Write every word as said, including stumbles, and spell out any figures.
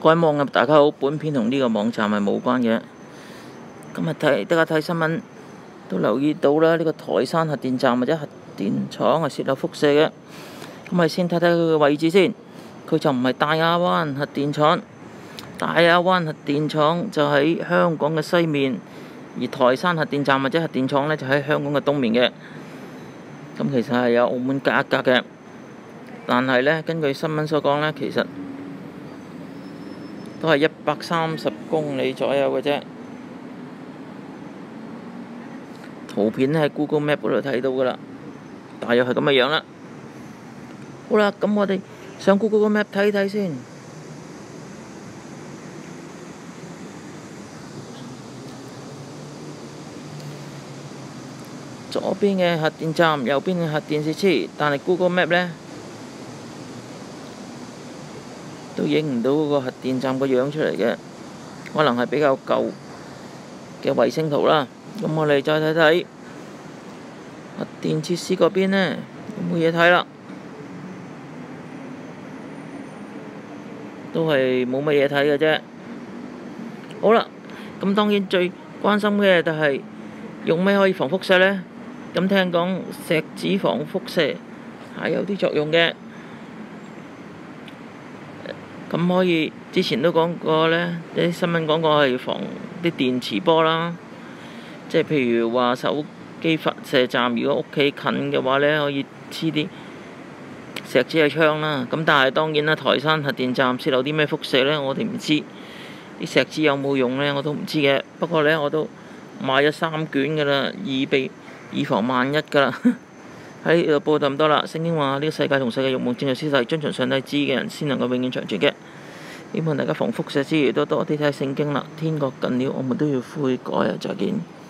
各位網友大家好，本片同呢個網站係冇關嘅。今日睇大家睇新聞都留意到啦，呢個台山核電站或者核電廠係泄漏輻射嘅。咁我哋先睇睇佢嘅位置先，佢就唔係大亞灣核電廠，大亞灣核電廠就喺香港嘅西面，而台山核電站或者核電廠呢，就喺香港嘅東面嘅。咁其實係有澳門隔一隔嘅，但係呢，根據新聞所講呢，其實都係一百三十公里左右嘅啫。圖片喺 Google Map 嗰度睇到噶啦，大約係咁嘅樣啦。好啦，咁我哋上 Google Map 睇睇先。左邊嘅核電站，右邊嘅核電設施，但係 Google Map 呢都影唔到嗰個核電站個樣出嚟嘅，可能係比較舊嘅衛星圖啦。咁我哋再睇睇核電設施嗰邊呢，有冇嘢睇啦？都係冇乜嘢睇嘅啫。好啦，咁當然最關心嘅就係用咩可以防輻射呢？咁聽講錫紙防輻射係有啲作用嘅。咁可以之前都講過呢，啲新聞講過係防啲電磁波啦。即係譬如話手機發射站，如果屋企近嘅話呢，可以黐啲錫紙喺窗啦。咁但係當然啦，台山核電站泄漏啲咩輻射呢？我哋唔知。啲錫紙有冇用呢？我都唔知嘅。不過呢，我都買咗三卷㗎啦，以備以防萬一㗎啦。喺呢度報道咁多啦。聖經話：呢個世界同世界慾望正在消逝，遵從上帝旨意嘅人先能夠永遠長存嘅。希望大家防輻射之餘都多啲睇聖經啦。天國近了，我們都要悔改啊！再見。